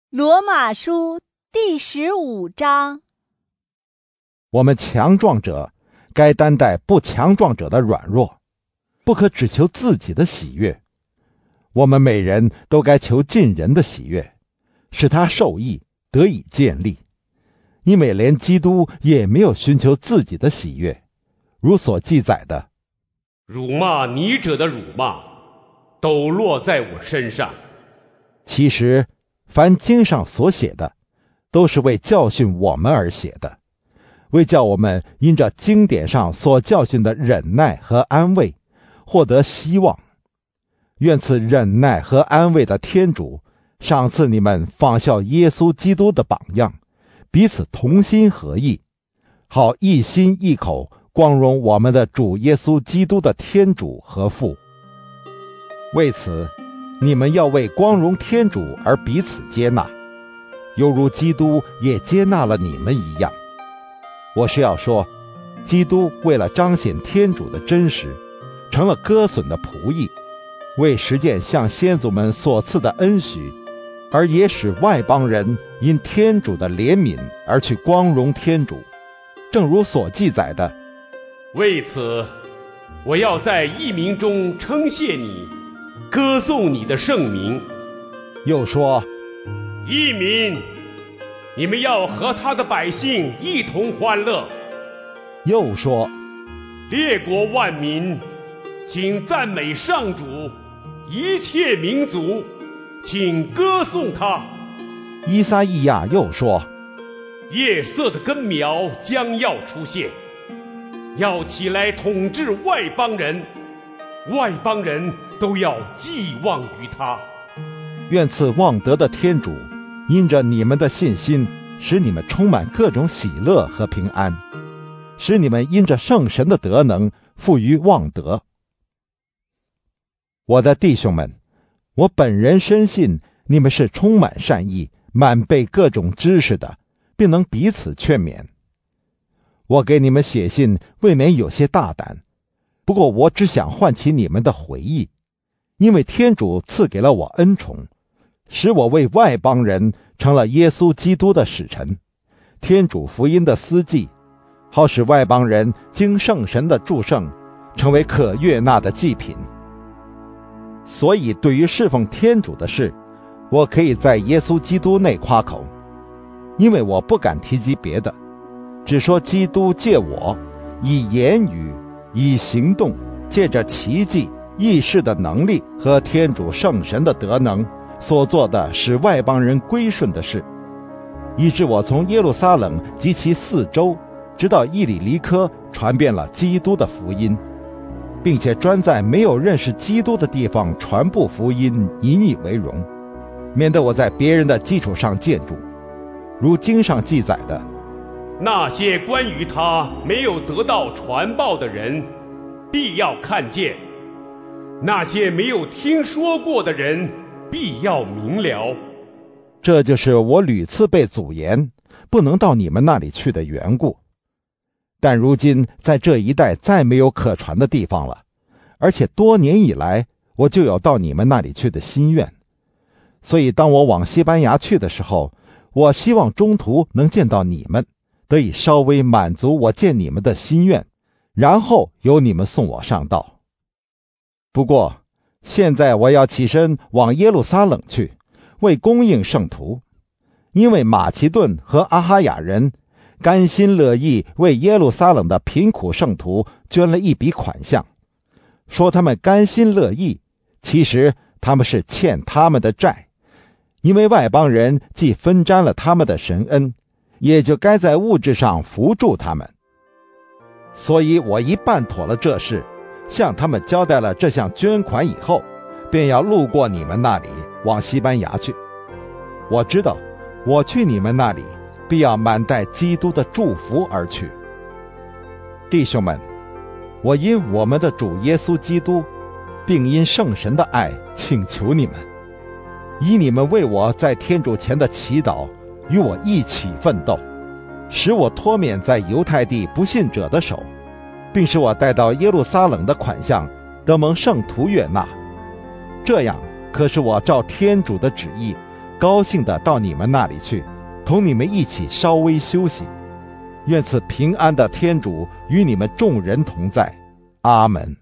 罗马书第15章。 我们强壮者该担待不强壮者的软弱，不可只求自己的喜悦。我们每人都该求近人的喜悦，使他受益，得以建立。因为连基督也没有寻求自己的喜悦，如所记载的： 辱骂你者的辱骂，都落在我身上。 其实凡经上所写的，都是为教训我们而写的，为叫我们因着经典上所教训的忍耐和安慰，获得希望。愿赐忍耐和安慰的天主，赏赐你们仿效耶稣基督的榜样，彼此同心合意，好一心一口光荣我们的主耶稣基督的天主和父。为此，你们要为光荣天主而彼此接纳，犹如基督也接纳了你们一样。我是要说，基督为了彰显天主的真实，成了割损的仆役，为实践向先祖们所赐的恩许，而也使外邦人因天主的怜悯而去光荣天主。正如所记载的： 为此，我要在异民中称谢你，歌颂你的圣名。 又说： 异民，你们要和他的百姓一同欢乐。 又说： 列国万民，请赞美上主，一切民族，请歌颂他。 依撒意亚又说： 夜色的根苗将要出现，要起来统治外邦人，外邦人都要寄望于他。 愿赐望德的天主，因着你们的信心，使你们充满各种喜乐和平安，使你们因着圣神的德能富于望德。我的弟兄们，我本人深信你们是充满善意，满备各种知识的，并能彼此劝勉。我给你们写信，未免有些大胆，不过我只想唤起你们的回忆，因为天主赐给了我恩宠，使我为外邦人成了耶稣基督的使臣，天主福音的司祭，好使外邦人经圣神的祝圣，成为可悦纳的祭品。所以对于侍奉天主的事，我可以在耶稣基督内夸口，因为我不敢提及别的，只说基督借我以言语、以行动，借着奇迹、异事的能力和天主圣神的德能所做的使外邦人归顺的事，以致我从耶路撒冷及其四周，直到伊里黎科传遍了基督的福音，并且专在没有认识基督的地方传布福音，以你为荣，免得我在别人的基础上建筑。如经上记载的： 那些关于他没有得到传报的人，必要看见；那些没有听说过的人，必要明了。 这就是我屡次被阻延，不能到你们那里去的缘故。但如今在这一带再没有可传的地方了，而且多年以来我就有到你们那里去的心愿。所以当我往西班牙去的时候，我希望中途能见到你们，得以稍微满足我见你们的心愿，然后由你们送我上道。不过现在我要起身往耶路撒冷去，为供应圣徒，因为马其顿和阿哈雅人甘心乐意为耶路撒冷的贫苦圣徒捐了一笔款项。说他们甘心乐意，其实他们是欠他们的债，因为外邦人既分沾了他们的神恩，也就该在物质上扶助他们。所以我一办妥了这事，向他们交代了这项捐款以后，便要路过你们那里，往西班牙去。我知道我去你们那里，必要满带基督的祝福而去。弟兄们，我因我们的主耶稣基督，并因圣神的爱，请求你们，以你们为我在天主前的祈祷，与我一起奋斗，使我脱免在犹太地不信者的手，并使我带到耶路撒冷的款项得蒙圣徒悦纳。这样可使我照天主的旨意， 高兴地到你们那里去，同你们一起稍微休息。愿赐平安的天主与你们众人同在。阿门。